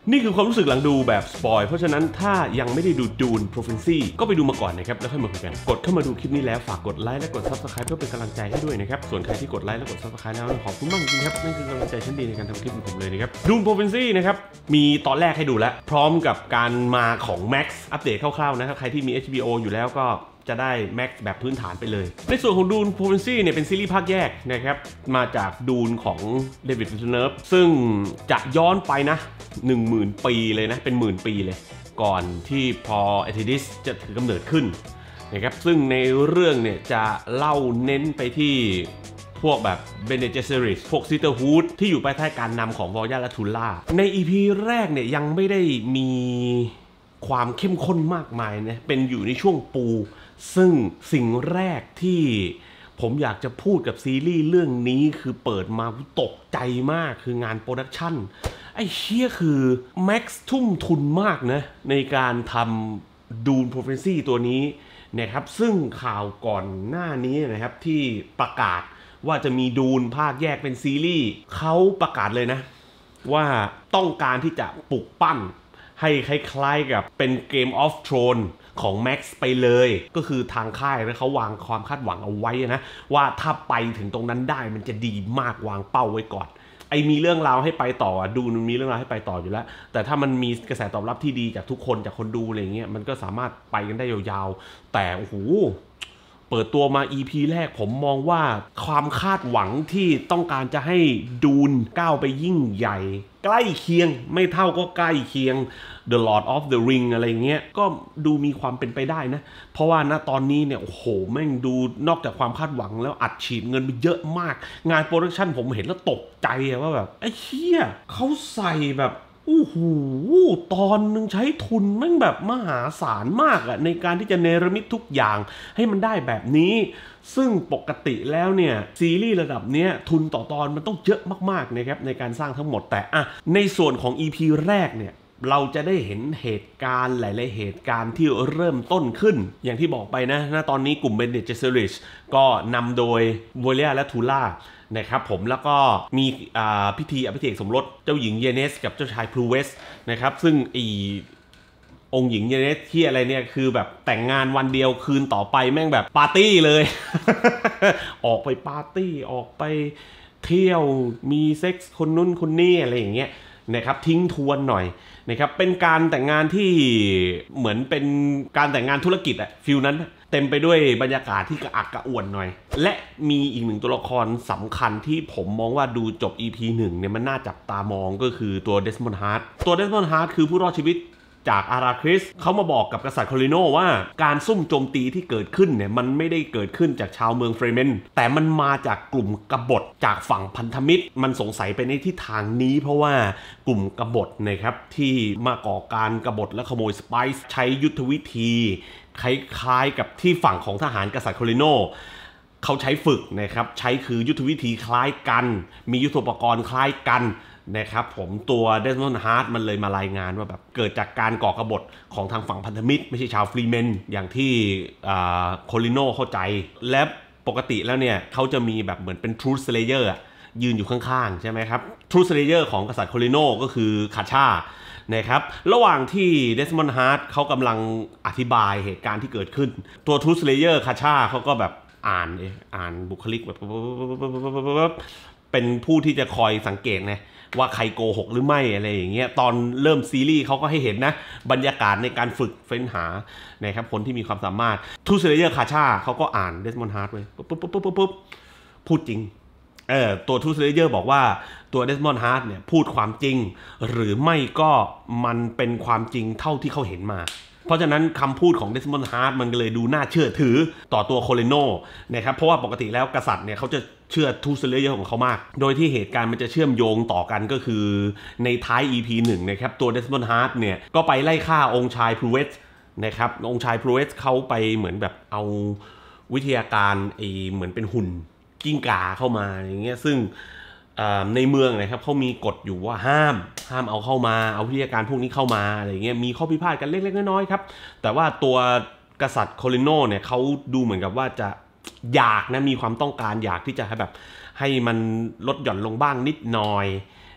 นี่คือความรู้สึกหลังดูแบบสปอยเพราะฉะนั้นถ้ายังไม่ได้ดูดูน Prophecy ก็ไปดูมาก่อนนะครับแล้วค่อยมาคุยกันกดเข้ามาดูคลิปนี้แล้วฝากกดไลค์และกด Subscribe เพื่อเป็นกำลังใจให้ด้วยนะครับส่วนใครที่กดไลค์และกด Subscribe แล้วขอบคุณมากจริงครับนั่นคือกำลังใจชั้นดีในการทำคลิปของผมเลยนะครับดูน Prophecy นะครับมีตอนแรกให้ดูแล้วพร้อมกับการมาของ Max อัปเดตคร่าวๆนะครับใครที่มี HBO อยู่แล้วก็จะได้ Max แบบพื้นฐานไปเลยในส่วนของ Dune Prophecy เนี่ยเป็นซีรีส์ภาคแยกนะครับมาจากดูนของเดวิด วิลเนฟซึ่งจะย้อนไปนะ 10,000 ปีเลยนะเป็นหมื่นปีเลยก่อนที่พอแอทิดิสจะถือกำเนิดขึ้นนะครับซึ่งในเรื่องเนี่ยจะเล่าเน้นไปที่พวกแบบเบเนเจเซริสพวกซิเตอร์ฮูดที่อยู่ภายใต้การนำของวอลยาและทูล่าใน EP แรกเนี่ยยังไม่ได้มีความเข้มข้นมากมายนะเป็นอยู่ในช่วงปูซึ่งสิ่งแรกที่ผมอยากจะพูดกับซีรีส์เรื่องนี้คือเปิดมาตกใจมากคืองานโปรดักชั่นไอ้เชี่ยคือแม็กซ์ทุ่มทุนมากนะในการทำดูน Prophecy ตัวนี้นะครับซึ่งข่าวก่อนหน้านี้นะครับที่ประกาศว่าจะมีดูนภาคแยกเป็นซีรีส์เขาประกาศเลยนะว่าต้องการที่จะปลุกปั้นให้คล้ายๆกับเป็น Game of Thrones ของ Max ไปเลยก็คือทางค่ายนะเขาวางความคาดหวังเอาไว้นะว่าถ้าไปถึงตรงนั้นได้มันจะดีมากวางเป้าไว้ก่อนไอ้มีเรื่องราวให้ไปต่อดูมันมีเรื่องราวให้ไปต่ออยู่แล้วแต่ถ้ามันมีกระแสตอบรับที่ดีจากทุกคนจากคนดูอะไรเงี้ยมันก็สามารถไปกันได้ยาวๆแต่โอ้โหเปิดตัวมา EP แรกผมมองว่าความคาดหวังที่ต้องการจะให้ดูนก้าวไปยิ่งใหญ่ใกล้เคียงไม่เท่าก็ใกล้เคียง The Lord of the Ring อะไรเงี้ยก็ดูมีความเป็นไปได้นะเพราะว่าณตอนนี้เนี่ยโอ้โหแม่งดูนอกจากความคาดหวังแล้วอัดฉีดเงินไปเยอะมากงานโปรดักชันผมเห็นแล้วตกใจว่าแบบไอ้เหี้ยเขาใส่แบบโอ้โหตอนนึงใช้ทุนแม่งแบบมหาศาลมากอะในการที่จะเนรมิตทุกอย่างให้มันได้แบบนี้ซึ่งปกติแล้วเนี่ยซีรีส์ระดับเนี้ยทุนต่อตอนมันต้องเยอะมากๆนะครับในการสร้างทั้งหมดแต่อะในส่วนของ EP แรกเนี่ยเราจะได้เห็นเหตุการณ์หลายๆเหตุการณ์ที่เริ่มต้นขึ้นอย่างที่บอกไปนะตอนนี้กลุ่มเบนเดจเซอริชก็นำโดยวอลเลียและทูล่านะครับผมแล้วก็มีพิธีอภิเษกสมรสเจ้าหญิงเยเนสกับเจ้าชายพลูเวสนะครับซึ่งองค์หญิงเยเนสที่อะไรเนี่ยคือแบบแต่งงานวันเดียวคืนต่อไปแม่งแบบปาร์ตี้เลย ออกไปปาร์ตี้ออกไปเที่ยวมีเซ็กส์คนนู้นคนนี้อะไรอย่างเงี้ยนะครับทิ้งทวนหน่อยนะครับเป็นการแต่งงานที่เหมือนเป็นการแต่งงานธุรกิจอะฟิลนั้นเต็มไปด้วยบรรยากาศที่กระอักกระอ่วนหน่อยและมีอีกหนึ่งตัวละครสำคัญที่ผมมองว่าดูจบ EP 1เนี่ยมันน่าจับตามองก็คือตัวเดสมอนด์ฮาร์ทตัวเดสมอนด์ฮาร์ทคือผู้รอดชีวิตจากอาราคริสเขามาบอกกับกษัตริย์โคลิโนว่าการซุ่มโจมตีที่เกิดขึ้นเนี่ยมันไม่ได้เกิดขึ้นจากชาวเมืองเฟรเมนแต่มันมาจากกลุ่มกบฏจากฝั่งพันธมิตรมันสงสัยไปในทิศทางนี้เพราะว่ากลุ่มกบฏนะครับที่มาก่อการกบฏและขโมยสไปซ์ใช้ยุทธวิธีคล้ายๆกับที่ฝั่งของทหารกษัตริย์โคลิโนเขาใช้ฝึกนะครับใช้คือยุทธวิธีคล้ายกันมียุทโธปกรณ์คล้ายกันนะครับผมตัวเดสมอนด์ฮาร์ทมันเลยมารายงานว่าแบบเกิดจากการก่อกบฏของทางฝั่งพันธมิตรไม่ใช่ชาวฟรีเมนอย่างที่โคลิโนเข้าใจและปกติแล้วเนี่ยเขาจะมีแบบเหมือนเป็นทรูธสเลเยอร์ยืนอยู่ข้างๆใช่ไหมครับทรูธสเลเยอร์ของกษัตริย์โคลิโนก็คือคาชานะครับระหว่างที่เดสมอนด์ฮาร์ทเขากำลังอธิบายเหตุการณ์ที่เกิดขึ้นตัวทรูธสเลเยอร์คาชาเขาก็แบบอ่านบุคลิกแบบเป็นผู้ที่จะคอยสังเกตไงว่าใครโกหกหรือไม่อะไรอย่างเงี้ยตอนเริ่มซีรีส์เขาก็ให้เห็นนะบรรยากาศในการฝึกเฟ้นหานะครับคนที่มีความสามารถทูเซเลเยอร์คาชาเขาก็อ่านเดสมอนด์ฮาร์ทไว้ปุ๊บพูดจริงตัวทูเซเลเยอร์บอกว่าตัวเดสมอนด์ฮาร์ทเนี่ยพูดความจริงหรือไม่ก็มันเป็นความจริงเท่าที่เขาเห็นมาเพราะฉะนั้นคำพูดของเดสมอนด์ฮาร์ทมันเลยดูน่าเชื่อถือต่อตัวโคเลโนนะครับเพราะว่าปกติแล้วกษัตริย์เนี่ยเขาจะเชื่อทูเซเลเยอร์ของเขามากโดยที่เหตุการณ์มันจะเชื่อมโยงต่อกันก็คือในท้าย EP 1นะครับตัวเดสมอนด์ฮาร์ทเนี่ยก็ไปไล่ฆ่าองค์ชายพลูเวสนะครับองค์ชายพลูเวสเขาไปเหมือนแบบเอาวิทยาการเหมือนเป็นหุ่นกิ้งก่าเข้ามาอย่างเงี้ยซึ่งในเมืองนะครับเขามีกฎอยู่ว่าห้ามเอาเข้ามาเอาวิทยาการพวกนี้เข้ามาอะไรเงี้ยมีข้อพิพาทกันเล็กๆน้อยๆครับแต่ว่าตัวกษัตริย์โคลิโนเนี่ยเขาดูเหมือนกับว่าจะอยากนะมีความต้องการอยากที่จะให้แบบให้มันลดหย่อนลงบ้างนิดหน่อย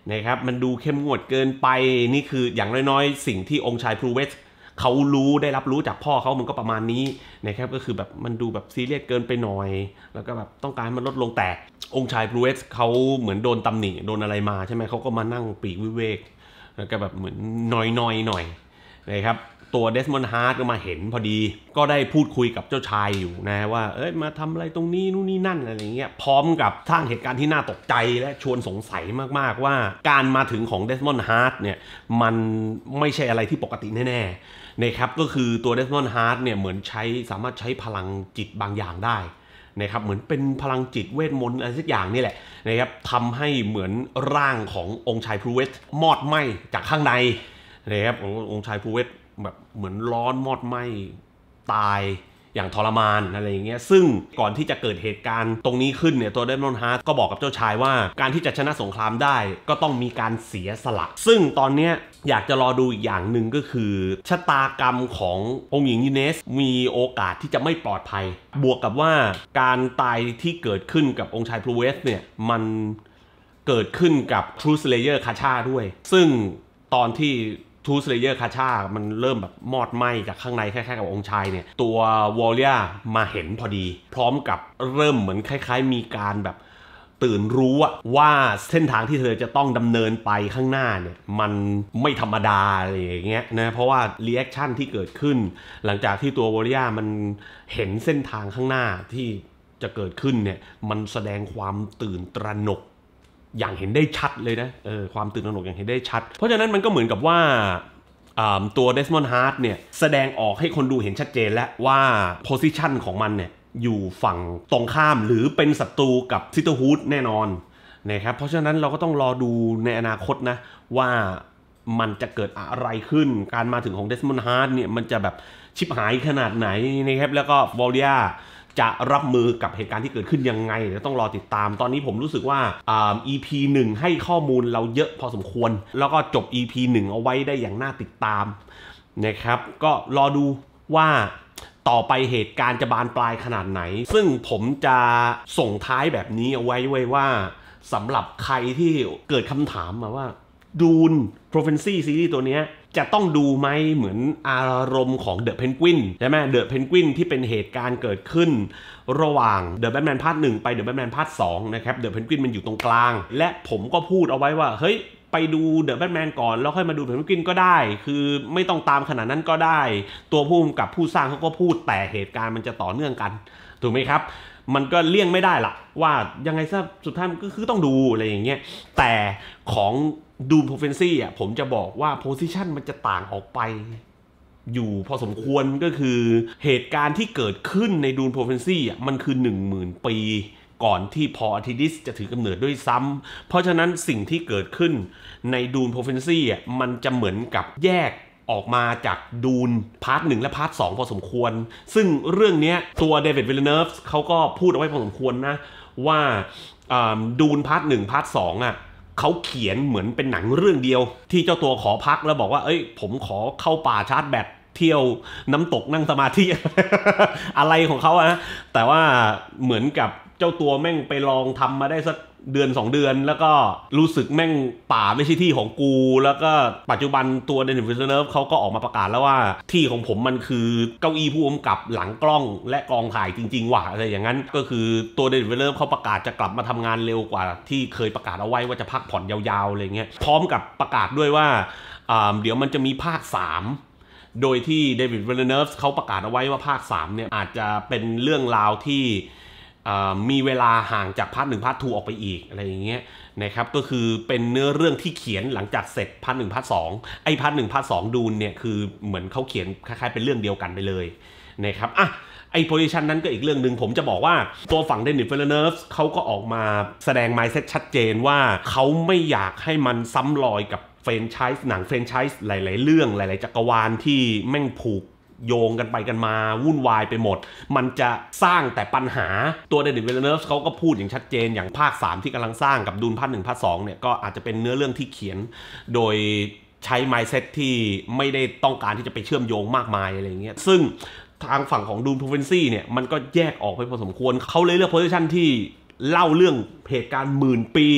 นะครับมันดูเข้มงวดเกินไปนี่คืออย่างน้อยๆสิ่งที่องค์ชายพลูเวสเขาได้รับรู้จากพ่อเขามันก็ประมาณนี้นะครับก็คือแบบมันดูแบบซีเรียสเกินไปหน่อยแล้วก็แบบต้องการมันลดลงแต่องค์ชายพลูเวสเขาเหมือนโดนตำหนิโดนอะไรมาใช่ไหมเขาก็มานั่งปีกวิเวกแล้วก็แบบเหมือนนอยหน่อยนะครับตัวเดสมอนด์ฮาร์ทก็มาเห็นพอดีก็ได้พูดคุยกับเจ้าชายอยู่นะว่ามาทำอะไรตรงนี้นู่นนี่นั่นอะไรเงี้ยพร้อมกับสร้างเหตุการณ์ที่น่าตกใจและชวนสงสัยมากๆว่าการมาถึงของเดสมอนด์ฮาร์ทเนี่ยมันไม่ใช่อะไรที่ปกติแน่ๆนะครับก็คือตัวเดสมอนด์ฮาร์ทเนี่ยเหมือนสามารถใช้พลังจิตบางอย่างได้นะครับเหมือนเป็นพลังจิตเวทมนต์อะไรสักอย่างนี่แหละนะครับทำให้เหมือนร่างขององค์ชายพลูเวสมอดไหม้จากข้างในนะครับองค์ชายพลูเวสแบบเหมือนร้อนมอดไหม้ตายอย่างทรมานอะไรอย่างเงี้ยซึ่งก่อนที่จะเกิดเหตุการณ์ตรงนี้ขึ้นเนี่ยตัวเดมอนด์ฮาร์ทก็บอกกับเจ้าชายว่าการที่จะชนะสงครามได้ก็ต้องมีการเสียสละซึ่งตอนเนี้ยอยากจะรอดูอีกอย่างหนึ่งก็คือชะตากรรมขององค์หญิงยูเนสมีโอกาสที่จะไม่ปลอดภัยบวกกับว่าการตายที่เกิดขึ้นกับองค์ชายพลูเวสเนี่ยมันเกิดขึ้นกับทรูสเลเยอร์คาชาด้วยซึ่งตอนที่ทูสเลเยอร์คาชามันเริ่มแบบมอดไหม้จากข้างในคล้ายๆกับองค์ชายเนี่ยตัววอลเลียมาเห็นพอดีพร้อมกับเริ่มเหมือนคล้ายๆมีการแบบตื่นรู้ว่าเส้นทางที่เธอจะต้องดำเนินไปข้างหน้าเนี่ยมันไม่ธรรมดาอะไรอย่างเงี้ยนะเพราะว่ารีแอคชั่นที่เกิดขึ้นหลังจากที่ตัววอลเลียมันเห็นเส้นทางข้างหน้าที่จะเกิดขึ้นเนี่ยมันแสดงความตื่นตระหนกอย่างเห็นได้ชัดเลยนะความตื่นตระหนกอย่างเห็นได้ชัดเพราะฉะนั้นมันก็เหมือนกับว่าตัวเดสมอนด์ฮาร์ทเนี่ยแสดงออกให้คนดูเห็นชัดเจนแล้วว่าโพสิชันของมันเนี่ยอยู่ฝั่งตรงข้ามหรือเป็นศัตรูกับซิสเตอร์ฮูดแน่นอนนะครับเพราะฉะนั้นเราก็ต้องรอดูในอนาคตนะว่ามันจะเกิดอะไรขึ้นการมาถึงของเดสมอนด์ฮาร์ทเนี่ยมันจะแบบชิบหายขนาดไหนนะครับแล้วก็วอลเลียจะรับมือกับเหตุการณ์ที่เกิดขึ้นยังไงเดี๋ยวต้องรอติดตามตอนนี้ผมรู้สึกว่าEP 1ให้ข้อมูลเราเยอะพอสมควรแล้วก็จบ EP 1เอาไว้ได้อย่างน่าติดตามนะครับก็รอดูว่าต่อไปเหตุการณ์จะบานปลายขนาดไหนซึ่งผมจะส่งท้ายแบบนี้เอาไว้ว่าสำหรับใครที่เกิดคำถามมาว่าดูน Prophecy ซีรีส์ตัวนี้จะต้องดูไหมเหมือนอารมณ์ของ The Penguin ใช่ไหม The Penguin ที่เป็นเหตุการณ์เกิดขึ้นระหว่าง The Batman ภาค 1 ไป The Batman ภาค 2 นะครับ The Penguin มันอยู่ตรงกลางและผมก็พูดเอาไว้ว่าเฮ้ยไปดู The Batman ก่อนแล้วค่อยมาดู The Penguin ก็ได้คือไม่ต้องตามขนาดนั้นก็ได้ตัวผู้กำกับผู้สร้างเขาก็พูดแต่เหตุการณ์มันจะต่อเนื่องกันถูกไหมครับมันก็เลี่ยงไม่ได้ล่ะว่ายังไงซะสุดท้ายก็คือต้องดูอะไรอย่างเงี้ยแต่ของดูน Prophecy ผมจะบอกว่าโพสิชันมันจะต่างออกไปอยู่พอสมควรก็คือเหตุการณ์ที่เกิดขึ้นในดูน Prophecy มันคือ 10,000 ปีก่อนที่พออาร์ทิดิสจะถือกำเนิดด้วยซ้ำเพราะฉะนั้นสิ่งที่เกิดขึ้นในดูน Prophecy มันจะเหมือนกับแยกออกมาจากดูนพาร์ท 1และพาร์ท 2พอสมควรซึ่งเรื่องนี้ตัวเดวิด วิลเลเนฟเขาก็พูดเอาไว้พอสมควรนะว่าดูนพาร์ท 1พาร์ท 2เขาเขียนเหมือนเป็นหนังเรื่องเดียวที่เจ้าตัวขอพักแล้วบอกว่าผมขอเข้าป่าชาร์จแบตเที่ยวน้ำตกนั่งสมาธิ อะไรของเขาแต่ว่าเหมือนกับเจ้าตัวแม่งไปลองทำมาได้สักเดือน2 เดือนแล้วก็รู้สึกแม่งป่าไม่ใช่ที่ของกูแล้วก็ปัจจุบันตัวเดนิส วิลเลเนฟเขาก็ออกมาประกาศแล้วว่าที่ของผมมันคือเก้าอี้ผู้กำกับหลังกล้องและกองถ่ายจริงๆว่ะอะไรอย่างนั้นก็คือตัวเดนิส วิลเลเนฟเขาประกาศจะกลับมาทำงานเร็วกว่าที่เคยประกาศเอาไว้ว่าจะพักผ่อนยาวๆอะไรเงี้ยพร้อมกับประกาศด้วยว่าเดี๋ยวมันจะมีภาค 3โดยที่เดวิด วิลเลเนฟเขาประกาศเอาไว้ว่าภาค 3เนี่ยอาจจะเป็นเรื่องราวที่มีเวลาห่างจากพาร์ท 1พาร์ท 2ออกไปอีกอะไรอย่างเงี้ยนะครับก็คือเป็นเนื้อเรื่องที่เขียนหลังจากเสร็จพาร์ท 1พาร์ท 2พาร์ท 1พาร์ท 2ดูนเนี่ยคือเหมือนเขาเขียนคล้ายๆเป็นเรื่องเดียวกันไปเลยนะครับโพซิชันนั้นก็อีกเรื่องหนึ่งผมจะบอกว่าตัวฝั่งเดนิส วิลเลเนฟเขาก็ออกมาแสดง mindset ชัดเจนว่าเขาไม่อยากให้มันซ้ำรอยกับแฟรนไชส์หนังแฟรนไชส์หลายๆเรื่องหลายๆจักรวาลที่แม่งผูกโยงกันไปกันมาวุ่นวายไปหมดมันจะสร้างแต่ปัญหาตัวเดนิส วิลเลเนฟเขาก็พูดอย่างชัดเจนอย่างภาค 3ที่กำลังสร้างกับดูนพาร์ท 1พาร์ท 2เนี่ยก็อาจจะเป็นเนื้อเรื่องที่เขียนโดยใช้ mindset ที่ไม่ได้ต้องการที่จะไปเชื่อมโยงมากมายอะไรเงี้ยซึ่งทางฝั่งของดูน Prophecy เนี่ยมันก็แยกออกไปพอสมควรเขาเลยเลือกโพสิชันที่เล่าเรื่องเหตุการณ์10,000 ปี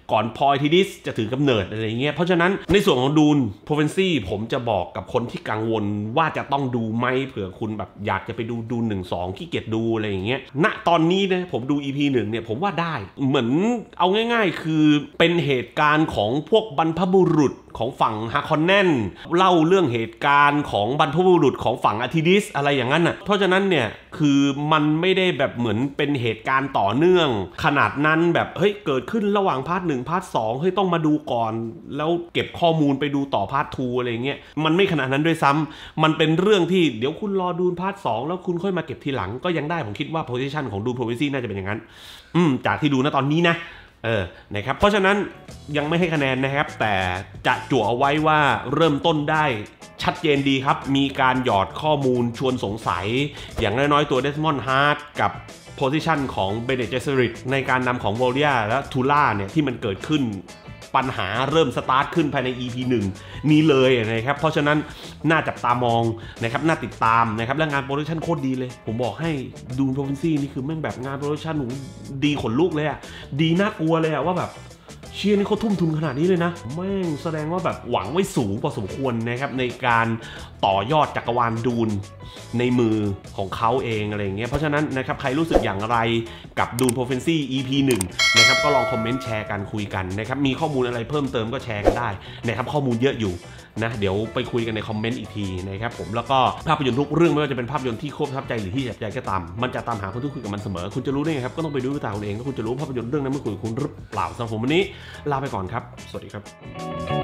ก่อนพออาร์ทิดิสจะถือกำเนิดอะไรเงี้ยเพราะฉะนั้นในส่วนของดูนโปรเฟนซี่ผมจะบอกกับคนที่กังวลว่าจะต้องดูไหมเผื่อคุณแบบอยากจะไปดูดูน1-2ขี้เกียจดูอะไรอย่างเงี้ยณตอนนี้นะผมดู EP 1เนี่ยผมว่าได้เหมือนเอาง่ายๆคือเป็นเหตุการณ์ของพวกบรรพบุรุษของฝั่งฮาคอนแนนเล่าเรื่องเหตุการณ์ของบรรพบุรุษของฝั่งอาร์ทิดิสอะไรอย่างนั้นน่ะเพราะฉะนั้นเนี่ยคือมันไม่ได้แบบเหมือนเป็นเหตุการณ์ต่อเนื่องขนาดนั้นแบบเฮ้ยเกิดขึ้นระหว่างพาร์ท1พาร์ท2เฮ้ยต้องมาดูก่อนแล้วเก็บข้อมูลไปดูต่อพาร์ท2อะไรเงี้ยมันไม่ขนาดนั้นด้วยซ้ำมันเป็นเรื่องที่เดี๋ยวคุณรอดูพาร์ท2แล้วคุณค่อยมาเก็บทีหลังก็ยังได้ผมคิดว่าโพซิชันของดูโพรเวซี่น่าจะเป็นอย่างนั้นจากที่ดูนะตอนนี้นะนะครับเพราะฉะนั้นยังไม่ให้คะแนนนะครับแต่จะจั่วเอาไว้ว่าเริ่มต้นได้ชัดเจนดีครับมีการหยอดข้อมูลชวนสงสัยอย่างน้อยๆตัวเดสมอนด์ฮาร์ดกับโพซิชันของเบเนเจสริตในการนำของโวเลียและทูล่าเนี่ยที่มันเกิดขึ้นปัญหาเริ่มสตาร์ทขึ้นภายใน EP 1นี้เลยนะครับเพราะฉะนั้นน่าจับตามองนะครับน่าติดตามนะครับและงานโปรดักชันโคตรดีเลยผมบอกให้ดูโปรวินซี่นี่คือแม่งแบบงานโปรดักชันดีขนลุกเลยอ่ะดีน่ากลัวเลยอ่ะว่าแบบเชียร์นี่เขาทุ่มทุนขนาดนี้เลยนะแม่งแสดงว่าแบบหวังไว้สูงพอสมควรนะครับในการต่อยอดจักรวาลดูนในมือของเขาเองอะไรอย่างเงี้ยเพราะฉะนั้นนะครับใครรู้สึกอย่างไรกับดูนโปรเฟนซี่ EP 1นะครับก็ลองคอมเมนต์แชร์กันคุยกันนะครับมีข้อมูลอะไรเพิ่มเติมก็แชร์กันได้นะครับข้อมูลเยอะอยู่นะเดี๋ยวไปคุยกันในคอมเมนต์อีกทีนะครับผมแล้วก็ภาพยนตร์ทุกเรื่องไม่ว่าจะเป็นภาพยนตร์ที่โคตรประทับใจหรือที่จับใจก็ตามมันจะตามหาคนที่คุยกับมันเสมอคุณจะรู้ได้ไงครับก็ต้องไปดูด้วยตาคุณเองแล้วคุณจะรู้ภาพยนตร์เรื่องนั้นเมื่อคุยกับคุณหรือเปล่าสำหรับผมวันนี้ลาไปก่อนครับสวัสดีครับ